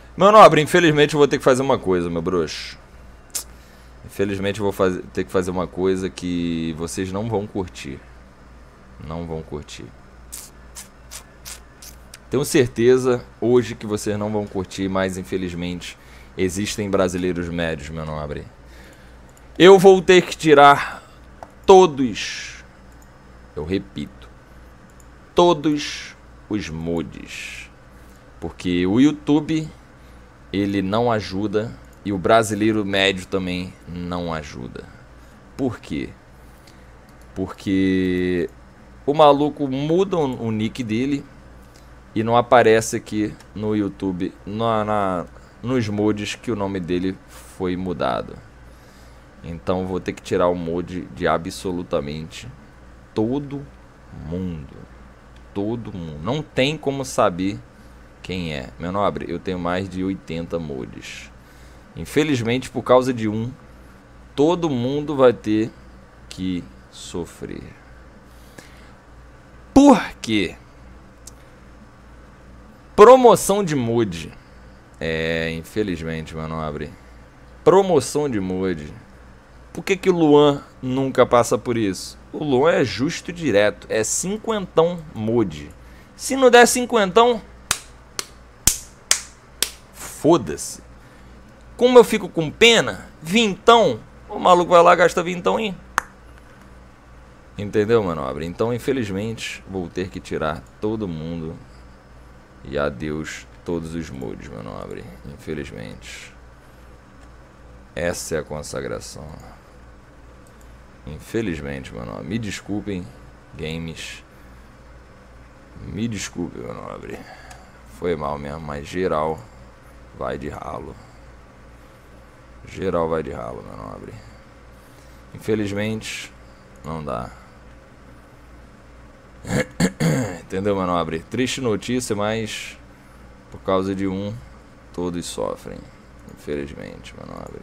Meu nobre, infelizmente eu vou ter que fazer uma coisa, meu bruxo. Infelizmente eu vou ter que fazer uma coisa que vocês não vão curtir. Não vão curtir. Tenho certeza hoje que vocês não vão curtir, mas infelizmente existem brasileiros médios, meu nobre. Eu vou ter que tirar todos, eu repito, todos os mods. Porque o YouTube, ele não ajuda e o brasileiro médio também não ajuda. Por quê? Porque o maluco muda o nick dele e não aparece aqui no YouTube, nos mods, que o nome dele foi mudado. Então vou ter que tirar o mod de absolutamente todo mundo. Todo mundo. Não tem como saber quem é. Meu nobre, eu tenho mais de 80 mods. Infelizmente, por causa de um, todo mundo vai ter que sofrer. Por quê? Promoção de mod. Infelizmente, meu nobre. Promoção de mod. Por que o Luan nunca passa por isso? O Luan é justo e direto. É cinquentão mod. Se não der cinquentão, foda-se. Como eu fico com pena, vintão, o maluco vai lá e gasta vintão aí. Entendeu, meu nobre? Então, infelizmente, vou ter que tirar todo mundo. E adeus todos os mods, meu nobre. Infelizmente. Essa é a consagração. Infelizmente, meu nobre. Me desculpem, games. Me desculpe, meu nobre. Foi mal mesmo, mas geral vai de ralo. Geral vai de ralo, meu nobre. Infelizmente, não dá. Entendeu, meu nobre? Triste notícia, mas por causa de um, todos sofrem. Infelizmente, meu nobre.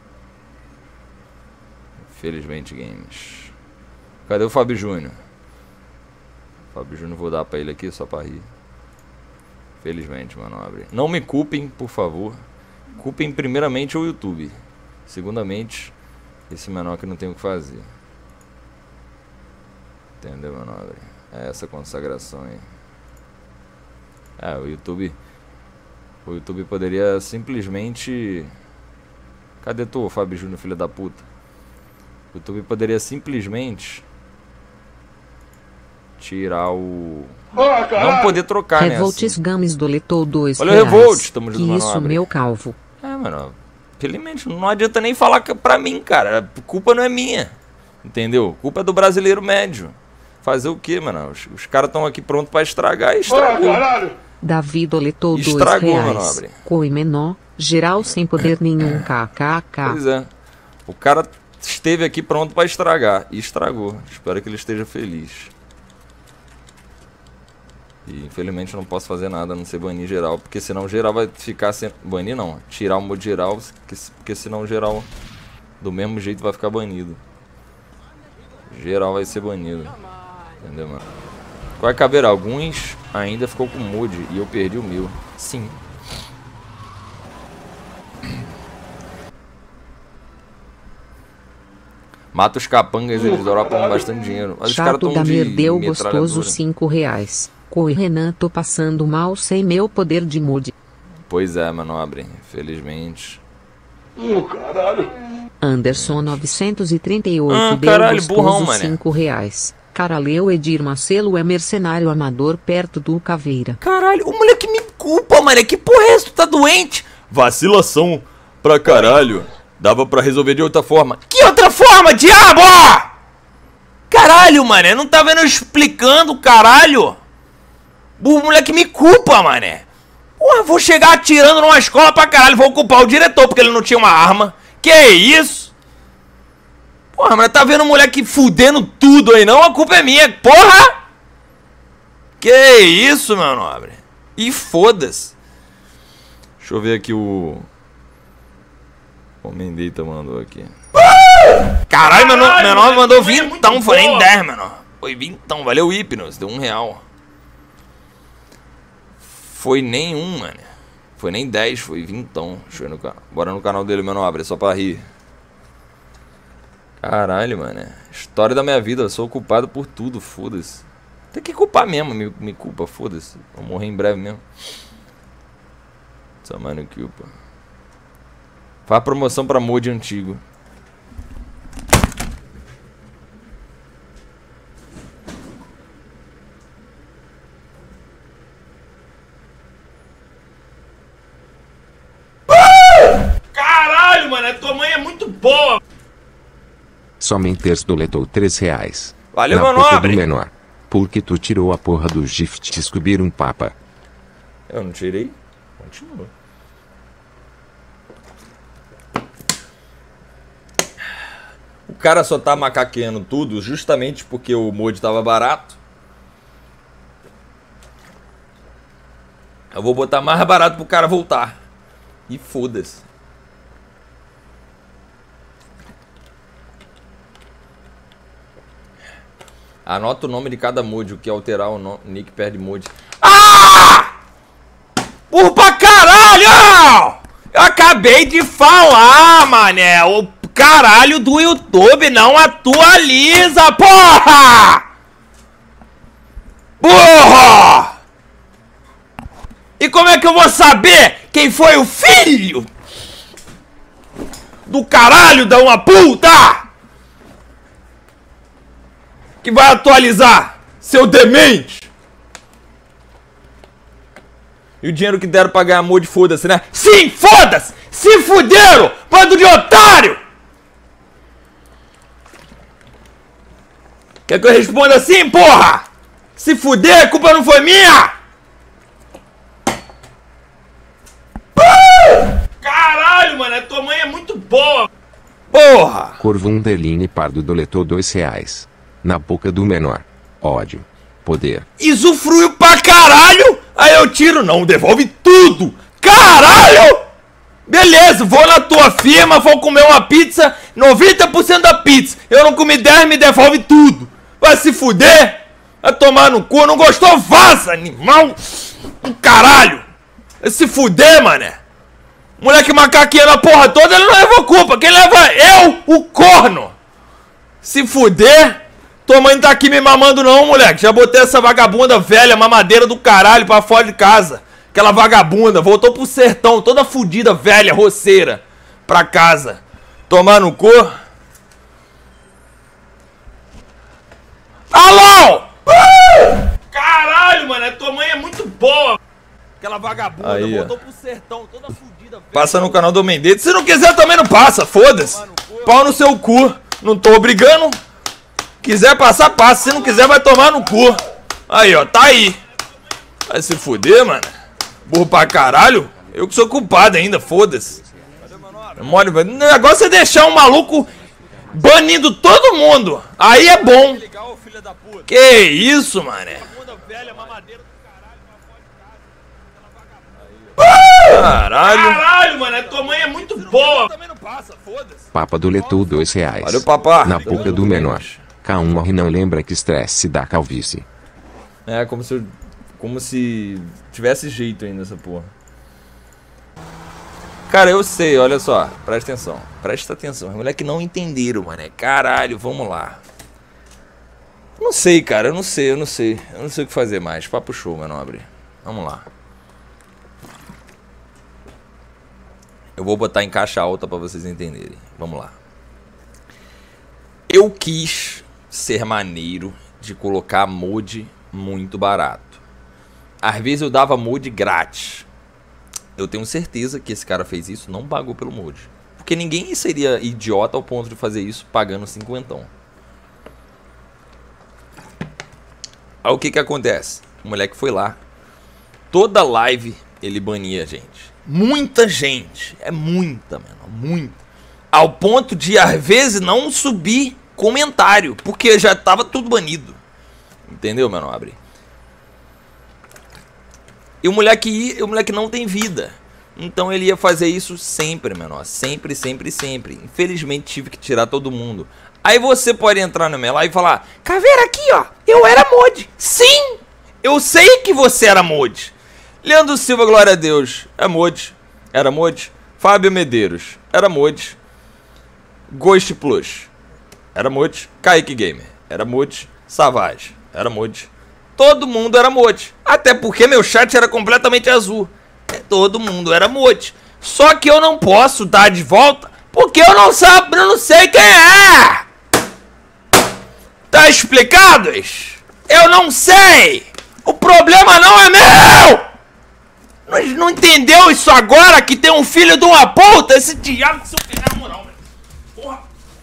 Infelizmente, games. Cadê o Fábio Júnior? Fábio Júnior, vou dar pra ele aqui só pra rir. Felizmente, meu nobre. Não me culpem, por favor. Culpem primeiramente o YouTube. Segundamente, esse menor que não tem o que fazer. Entendeu, meu nobre? É essa consagração aí. O YouTube poderia simplesmente... Cadê tu, Fábio Júnior, filho da puta? O YouTube poderia simplesmente tirar o... Não poder trocar, né? Revoltes Assim. Games doletou 2 Olha reais. o Revolt, tamo junto, que isso, nobre. meu calvo. Mano, felizmente não adianta nem falar pra mim, cara. A culpa não é minha. Entendeu? A culpa é do brasileiro médio. Fazer o quê, mano? Os caras estão aqui prontos pra estragar e estragou. Davi doletou 2 Estragou, meu reais. nobre. Coi menor, geral sem poder nenhum, kkk. Pois é. O cara esteve aqui pronto pra estragar. E estragou. Espero que ele esteja feliz. E infelizmente não posso fazer nada a não ser banir geral. Porque senão geral vai ficar sem... Banir não. Tirar o modo geral. Porque senão geral do mesmo jeito vai ficar banido. Geral vai ser banido. Entendeu, mano? Qual é, Caveira? Alguns ainda ficou com mod e eu perdi o meu. Sim. Mata os capangas, eles dropam bastante dinheiro. Mas Chato os da caras estão Merdeu de gostoso metralhadora. 5 reais. Coi Renan, tô passando mal sem meu poder de mod. Pois é, meu nobre. Infelizmente. Caralho. Anderson 938 deu caralho, gostoso burrão, mané. 5 reais. Caraleu Edir Marcelo é mercenário amador perto do Caveira. Caralho, o moleque me culpa, mano. Que porra é essa? Tu tá doente? Vacilação pra caralho. Dava pra resolver de outra forma. Que outra forma, diabo? Caralho, mané. Não tá vendo eu explicando, caralho? O moleque me culpa, mané. Porra, vou chegar atirando numa escola pra caralho. Vou culpar o diretor porque ele não tinha uma arma. Que isso? Porra, mas tá vendo o moleque fudendo tudo aí, não? A culpa é minha, porra! Que isso, meu nobre? E foda-se. Deixa eu ver aqui o Mendeita mandou aqui. Caralho, meu nome mandou vintão, foi nem 10, menor. Foi vintão, valeu Hipnos, deu R$1. Foi nenhum, mano. Foi nem 10, foi 20. Deixa eu ir no canal. Bora no canal dele, meu nobre, é só pra rir. Caralho, mano. História da minha vida, eu sou culpado por tudo, foda-se. Tem que culpar mesmo, me culpa, foda-se. Vou morrer em breve mesmo. Essa mano culpa. Faz promoção pra mod antigo. Caralho, mano, tua mãe é muito boa. Somente doletou R$3. Valeu, na meu boca nobre. do menor. Porque tu tirou a porra do gift de descobrir um papa. Eu não tirei. Continua. O cara só tá macaqueando tudo justamente porque o mod tava barato. Eu vou botar mais barato pro cara voltar. E foda-se. Anota o nome de cada mod, o que alterar o nick perde mod. Ah! Burro pra caralho! Eu acabei de falar, mané. O caralho do YouTube não atualiza, porra! Porra! E como é que eu vou saber quem foi o filho do caralho da uma puta que vai atualizar, seu demente? E o dinheiro que deram pra ganhar mod, foda-se, né? Sim, foda-se! Se fuderam, bando de otário! Quer que eu responda assim, porra? Se fuder, a culpa não foi minha! Caralho, mano, tua mãe é muito boa. Porra! Corvo Underline Pardo doletou R$2. Na boca do menor. Ódio. Poder. Usufruiu pra caralho! Aí eu tiro, não, devolve tudo! Caralho! Beleza, vou na tua firma, vou comer uma pizza, 90% da pizza. Eu não comi 10, me devolve tudo. Vai se fuder? Vai tomar no cu, não gostou? Vaza, animal! Caralho! Vai se fuder, mané! Moleque macaqueando a porra toda, ele não leva culpa. Quem leva é eu, o corno! Se fuder! Tua mãe não tá aqui me mamando não, moleque. Já botei essa vagabunda velha, mamadeira do caralho, pra fora de casa. Aquela vagabunda, voltou pro sertão, toda fudida, velha, roceira. Pra casa. Tomar no cu. Alô! Caralho, mano, tua mãe é muito boa. Aquela vagabunda, Aí, voltou pro sertão, toda fudida, velha. Passa no canal do Mendetes. Se não quiser, também não passa, foda-se. Pau no seu cu. Não tô obrigando. Quiser passar, passa. Se não quiser, vai tomar no cu. Aí, ó, tá aí. Vai se fuder, mano. Burro pra caralho. Eu que sou culpado ainda, foda-se. O negócio é deixar um maluco banindo todo mundo. Aí é bom. Que isso, mané. Caralho. Caralho, mano, tua mãe é muito boa. Papa doletou R$2. Valeu, papá. Na boca do menor. K1 morre não lembra que estresse dá calvície. É, como se tivesse jeito ainda essa porra. Cara, eu sei, olha só. Presta atenção. Presta atenção. Os moleques não entenderam, mano. Caralho, vamos lá. Não sei, cara. Eu não sei. Eu não sei o que fazer mais. Papo show, meu nobre. Vamos lá. Eu vou botar em caixa alta pra vocês entenderem. Vamos lá. Eu quis ser maneiro de colocar mod muito barato. Às vezes eu dava mod grátis. Eu tenho certeza que esse cara fez isso, não pagou pelo mod. Porque ninguém seria idiota ao ponto de fazer isso pagando 50. Aí o que que acontece? O moleque foi lá. Toda live ele bania a gente. Muita gente. É muita, mano. Muita. Ao ponto de, às vezes, não subir comentário. Porque já tava tudo banido. Entendeu, meu nobre? E o moleque não tem vida. Então ele ia fazer isso sempre, menor. Sempre, sempre, sempre. Infelizmente tive que tirar todo mundo. Aí você pode entrar na minha live e falar: Caveira, aqui ó, eu era mod. Sim, eu sei que você era mod. Leandro Silva, glória a Deus. É Modi. Era Modi. Fábio Medeiros. Era Modi. Ghost Plus. Era Modi. Kaique Gamer. Era Modi. Savage. Era Modi. Todo mundo era Modi. Até porque meu chat era completamente azul. Todo mundo era Modi. Só que eu não posso dar de volta porque eu não sei quem é. Tá explicado? Eu não sei. O problema não é meu. Mas não entendeu isso agora que tem um filho de uma puta? Esse diabo que se eu pegar na moral, velho. Porra.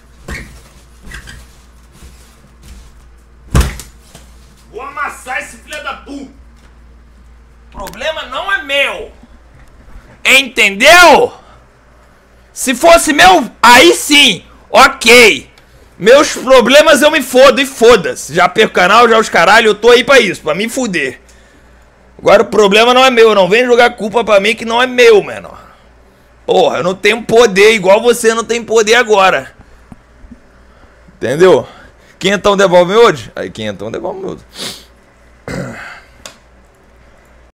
Vou amassar esse filho da puta. O problema não é meu. Entendeu? Se fosse meu, aí sim, ok. Meus problemas eu me fodo e foda-se. Já perco o canal, já os caralho, eu tô aí pra isso, pra me fuder. Agora o problema não é meu, não vem jogar culpa pra mim que não é meu, menor. Porra, eu não tenho poder igual você não tem poder agora. Entendeu? Quinhentão devolve hoje? Aí, quinhentão devolve hoje.